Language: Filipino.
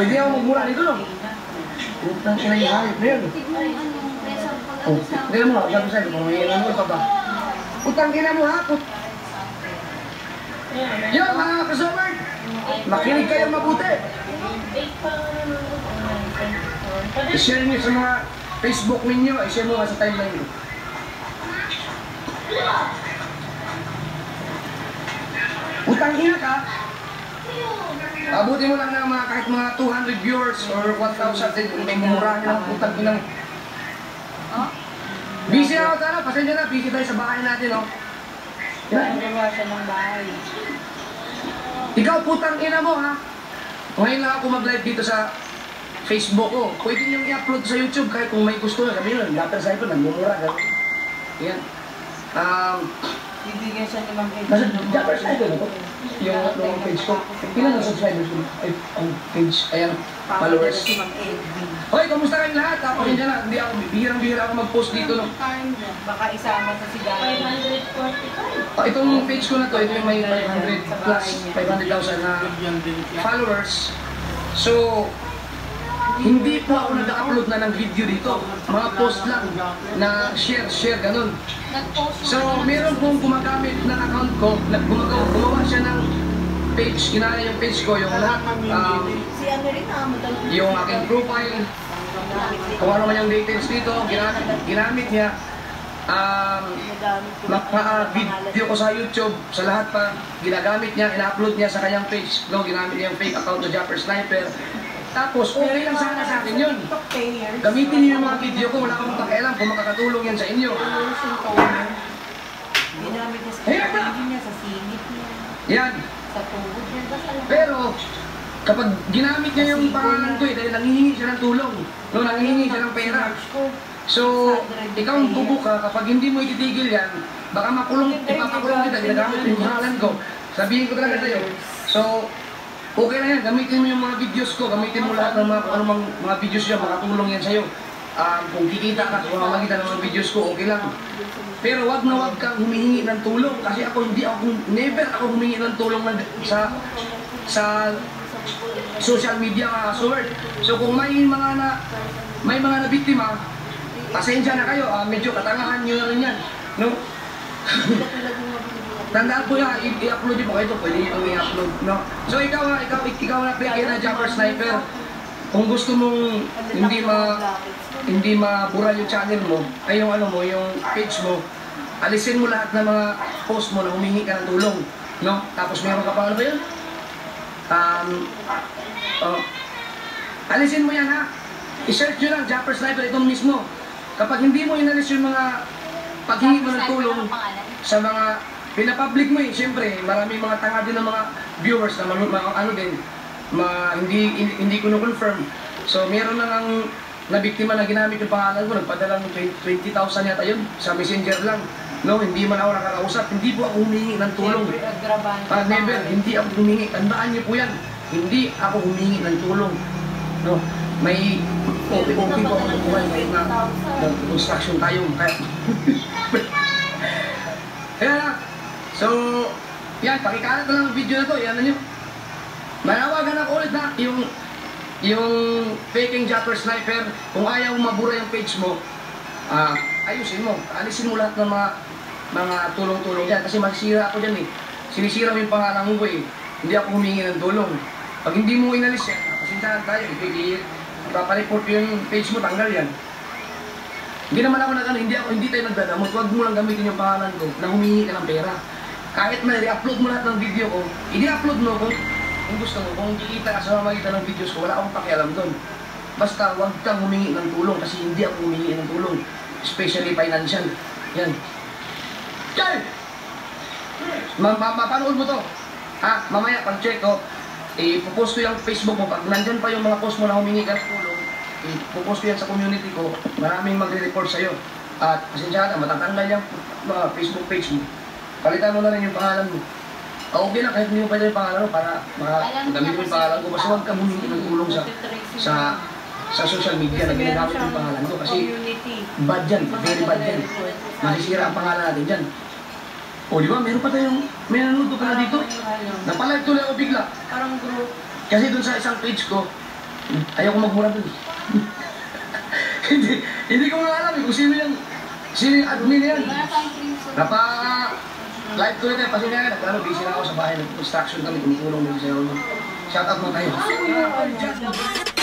Pwede ako magmura dito, no? Utang ina yung hayop na yun. Oh, tignan mo, sabi sa'yo, kung may ilan mo pa ba? Utang ina mo, ha? Yan, mga kasaward! Makinig kayo mabuti! I-share nyo sa mga Facebook ninyo, i-share mo sa timeline nyo. Utang ina ka, abutin mo lang ng mga kahit mga 200 viewers or 1,000, may mumurahin ng utang ina. Busy ako, tara, pasensya na, busy tayo sa bahay natin, no? Nagawa siya ng bahay. Ikaw, putang ina mo, ha? Ngayon lang ako mag-live dito sa Facebook ko. Pwede niyong i-upload sa YouTube kahit kung may gusto na. Sabi nyo, dapat sa ito, nagmumura. Yan. Bibigyan siya ni Ma'am Nasa dapat sa ito, no? Yung page ko. Ilan ang subscribers ko? Ay, ang page, ayan, followers. Hoy, kamusta kayong lahat? Tapos hindi na, hindi ako, bihirang-bihira ako mag-post dito, no? Baka isama sa sigara. 545. Itong page ko na to, ito yung may 500 plus 500,000 na followers. So, hindi po ako nag-upload na ng video dito. Mga post lang na share, ganun. So, meron pong gumagamit ng account ko, gumawa siya ng page, ginaya yung page ko, yung lahat, yung aking profile, kung ano man yung details dito, ginamit niya. Video ko sa YouTube, sa lahat pa, ginagamit niya, ina-upload niya sa kanyang page. No, ginamit niya yung fake account na Japper Sniper. Tapos, okay lang sana sa akin yun. Gamitin niyo yung mga video ko, wala akong pakialam kung makakatulong yan sa inyo. Ginamit niya sa kapatid niya, sa singit niya. Yan. Sa tuhod niya. Pero, kapag ginamit niya yung pangalan ko dahil nangihingi siya ng tulong, no, nangihingi siya ng pera. So, ikaw ang bubo ka, kapag hindi mo ititigil yan, baka ipapakulong kita, ginagamit yung pangalan ko. Sabihin ko talaga sa'yo. So, okay na yan, gamitin mo yung mga videos ko, gamitin mo lahat ng mga videos yan, makatulong yan sa'yo. Kung kikita ka, kung mamagita ng mga videos ko, okay lang. Pero wag na wag kang humihingi ng tulong, kasi never ako humingi ng tulong sa social media, mga kasaward. So kung may mga nabiktima, pasensya na kayo, medyo katangahan nyo na rin yan, no? Tandaan po yan, i-upload nyo po kayo ito, pwede nyo i-upload, no? So ikaw na peke na Japper Sniper, kung gusto mong hindi mabura yung channel mo, ay yung yung page mo, alisin mo lahat ng mga post mo na humingi ka ng tulong, no? Tapos meron ka pa ano ba yun? Alisin mo yan, ha? I-search nyo lang, Japper Sniper, itong mismo. Kapag hindi mo inalis yung mga paghingi mo ng tulong sa mga pinapublic mo siyempre, maraming mga tanga din ng mga viewers na hindi ko na-confirm. So, meron na ng nabiktima na ginamit yung pangalan ko, nagpadala ng 20,000 yata yun, sa messenger lang. No, hindi man ako nakakausap, hindi po ako humingi ng tulong. Never, hindi ako humingi. Tandaan niyo po yan, hindi ako humingi ng tulong. No, may okay po ako ng buhay, may construction tayo. Kaya, so, yan, pakikalat na lang ang video na to, yan na nyo. Manawagan ako ulit na, yung faking Japper Sniper, kung ayaw mabura yung page mo, ayusin mo, alisin mo lahat ng mga tulong-tulong dyan, kasi masisira ako dyan sinisira mo yung pangalan ko hindi ako humingi ng tulong. Pag hindi mo inalis yan, pasintahan tayo, ipapareport yung page mo, tanggal yan. Hindi naman ako hindi tayo nagdadamot, huwag mo lang gamitin yung pangalan ko na humingi ka ng pera. Kahit na i-upload mo lahat ng video ko, i-upload mo kung gusto mo, kung kikita ka sa mamagitan ng videos ko, wala akong pakialam doon. Basta huwag kang humingi ng tulong kasi hindi ako humingi ng tulong. Especially financial. Yan. Char! Mapanood mo to. Mamaya pag-check ko, ipopost ko yung Facebook mo. Pag nandyan pa yung mga post mo na humingi ka ng tulong, ipopost ko yan sa community ko. Maraming magre-report sa'yo. At pasensya na, matatanggal yung Facebook page mo. Palitan mo na rin yung pangalan mo. Okay lang, kahit hindi mo pwede yung pangalan mo para magamit mo yung pangalan ko. Basta huwag kang humingi ng tulong sa social media na ginagamit yung pangalan ko. Kasi bad yan, very bad yan. Masisira ang pangalan natin dyan. O di ba, meron pa tayong, may nanonood ka na dito. Napalive tuloy ako bigla. Parang group. Kasi dun sa isang page ko, Ayaw ko magmura dun. hindi ko nga alam kung sino yung admin na yan. Live ko na tayo, kasi nga, busy na ako sa bahay, nag-construction kami, tumutulong din sa'yo. Shout out mo kayo.